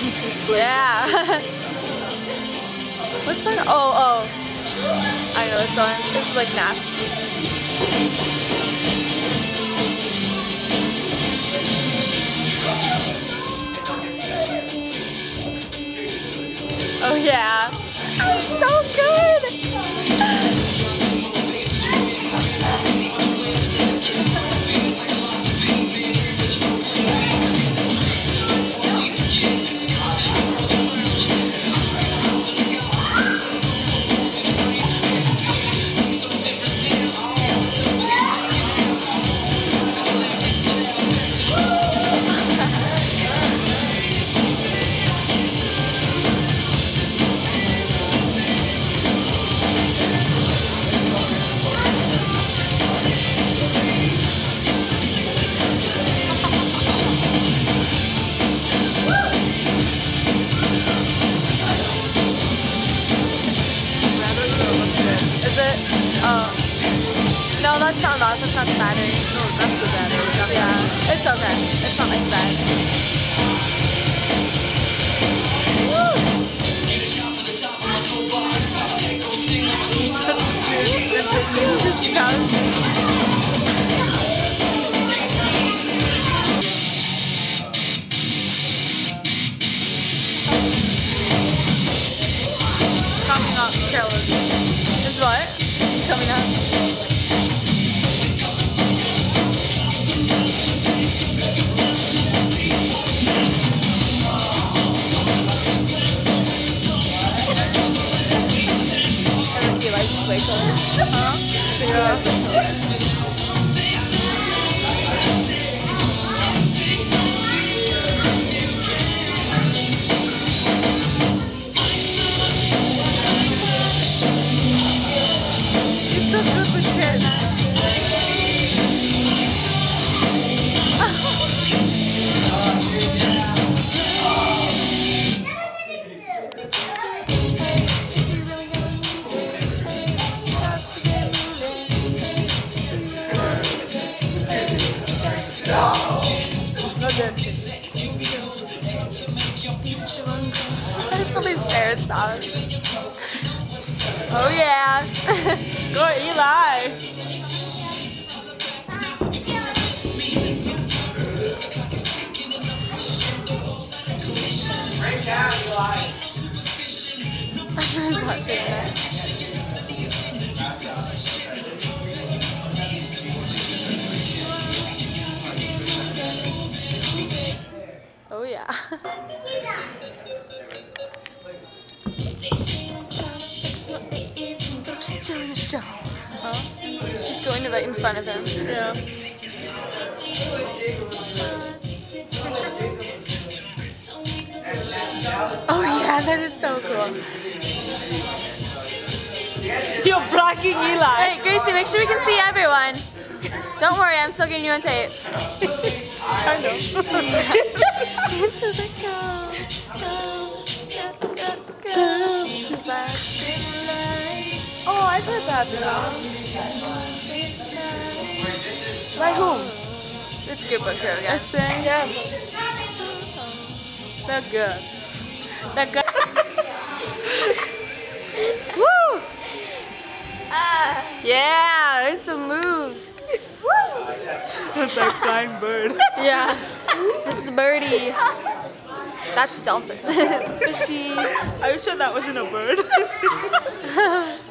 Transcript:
Yeah. What song? Oh. I know this one. This is like Nash. Oh yeah. It's so good. No, that's not lost. That's not the battery. No, that's the battery. Yeah, it's okay. It's not like that. Coming up, careless. Is what? Coming up. He likes way colors. He's so good with kids. No dancing. That's all these parents songs. Oh yeah. Go Eli. Right down, Eli. I was watching that. Oh yeah. She's doing the show. Huh? She's going right in front of him. Yeah. Oh yeah, that is so cool. You're blocking Eli. Hey Gracie, make sure we can see everyone. Don't worry, I'm still getting you on tape. I know. Into the Oh, I've heard that song. By whom? It's a good book here I again. sang. Yeah. They're good. They're good. Woo! Yeah, there's some moves. It's like flying bird. Yeah. This is the birdie. That's a dolphin. Fishy. Are you sure that wasn't a bird?